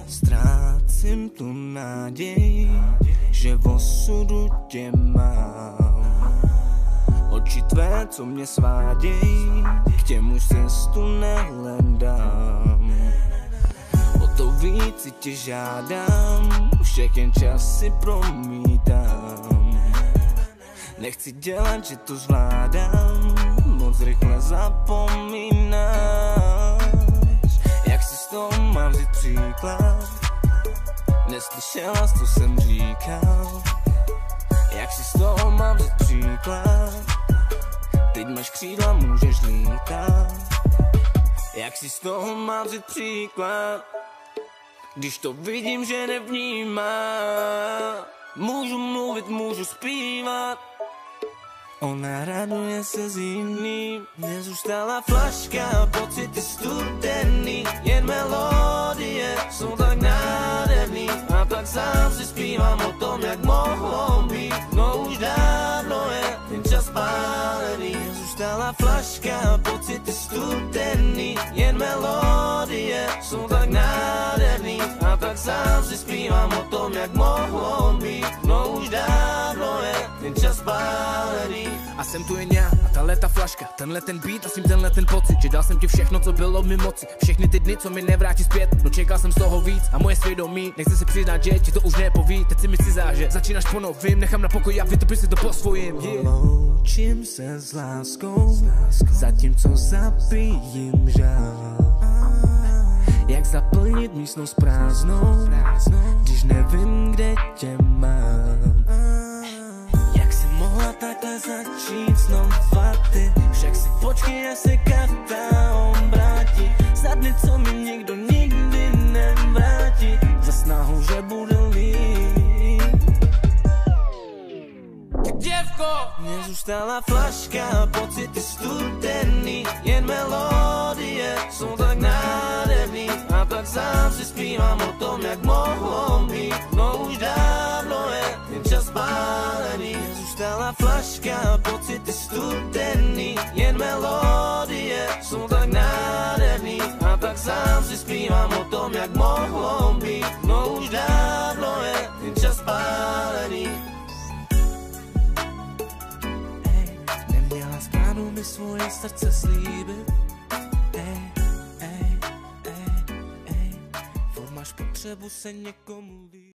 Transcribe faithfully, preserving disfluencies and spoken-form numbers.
Ztrácím tu naději, že v osudu tě mám. Oči tvé, co mě svádějí, k těmu cestu nehledám. O to víc tě žádám, všechen čas si promítám. Nechci dělat, že to zvládám, moc rychle zapomínáš. Jak si z toho mám vzít příklad? Neslyšela jsi, co jsem říkal. Jak si z toho mám vzít příklad? Teď máš křídla, můžeš lítat. Jak si z toho mám vzít příklad? Když to vidím, že nevnímá. Můžu mluvit, můžu zpívat. Ona raduje se s jiným. Nezůstala flaška, pocity studený. Jen melodie jsou tak nádherný. A tak sám si zpívám o tom, jak mohlo být. No už dávno je ten čas spálený. Nezůstala flaška, pocity studený. Jen melodie jsou tak nádherný. A tak sám si zpívám o tom, jak mohlo být. No už dávno je ten čas spálený. A jsem tu jen já a tahle ta flaška, tenhle ten beat a s tím tenhle ten pocit, že dal jsem ti všechno, co bylo mi moci. Všechny ty dny, co mi nevrátí zpět, no čekal jsem z toho víc a moje svědomí nechce si přiznat, že ti to už nepoví. Teď si mi cizá, že začínáš po novým, nechám na pokoji a vytopím si to po svojím. Yeah. Loučím se s láskou, zatímco zapijím žál. Jak zaplnit místnost prázdnou, když nevím, kde tě mám. Jak si mohla takhle začít znova ty? Však si počkej, až se karta obrátí. Za dny, co mi někdo nikdy nevrátí. Za snahu, že bude líp. Děvko! Nezůstala flaška, pocity studený. Jen melodie jsou tak nádherný. A tak sám si zpívám o tom, jak mohlo být. No už dávno je ten čas spálený. Nezůstala flaška, pocity studený. Jen melodie jsou tak nádherný. A tak sám si zpívám o tom, jak mohlo být. No už dávno je ten čas spálený. Neměla mi svoje srdce slíbit. Ej, ej, ej, ej, ej. Furt máš potřebu se někomu líbit.